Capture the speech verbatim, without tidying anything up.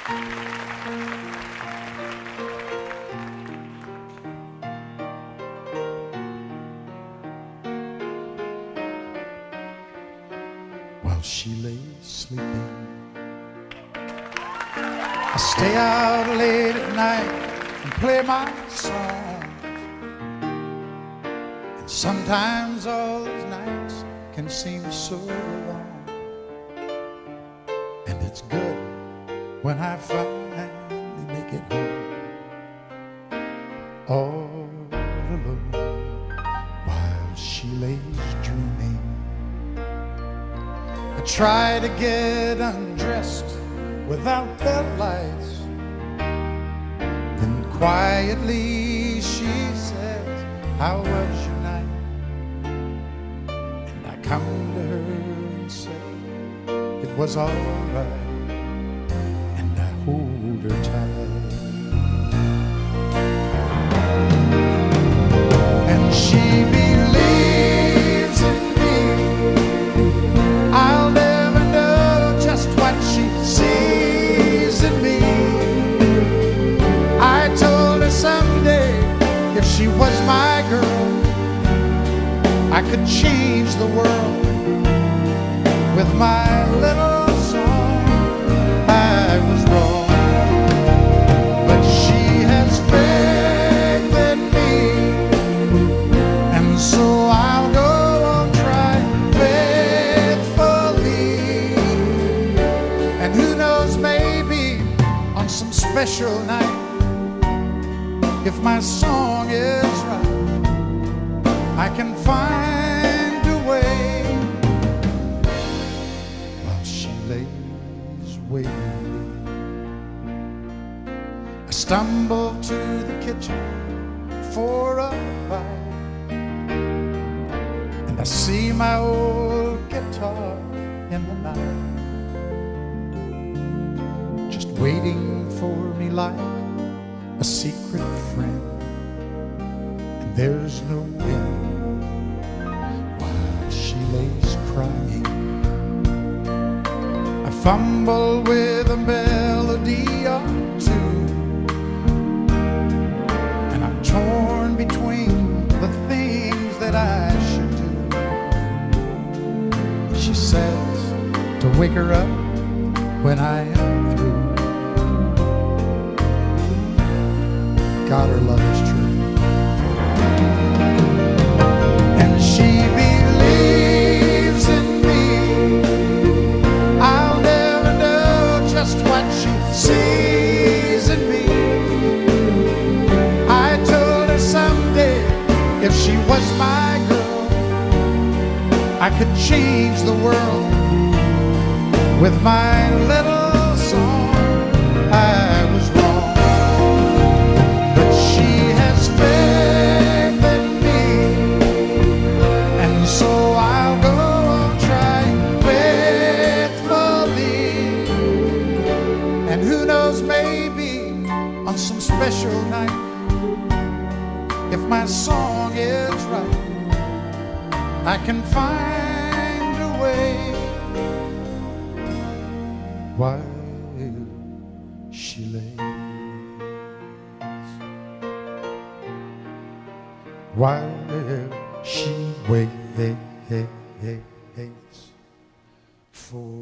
While she lay sleeping, I stay out late at night and play my song. And sometimes all those nights can seem so long. And it's good when I finally make it home, all alone, while she lays dreaming. I try to get undressed without the lights. Then quietly she says, how was your night? And I come to her and say, it was all right. And I hold her tight. And she believes in me. I'll never know just what she sees in me. I told her someday if she was my girl, I could change the world with my little song. I was wrong, but she has faith in me, and so I'll go on trying faithfully. And who knows, maybe on some special night, if my song is right, I can find a way. While she lays waiting, I stumble to the kitchen for a bite, and I see my old guitar in the night, just waiting for me like a secret friend. And there's no wind while she lays crying. I fumble with a melody or two, and I'm torn between the things that I should do. She says to wake her up when I am through. God, her love is true. And she believes in me. I'll never know just what she sees in me. I told her someday if she was my girl, I could change the world with my little song. I was wrong, but she has faith in me, and so I'll go on trying faithfully. And who knows, maybe on some special night, if my song is right, I can find a way. While she lays, while she waits for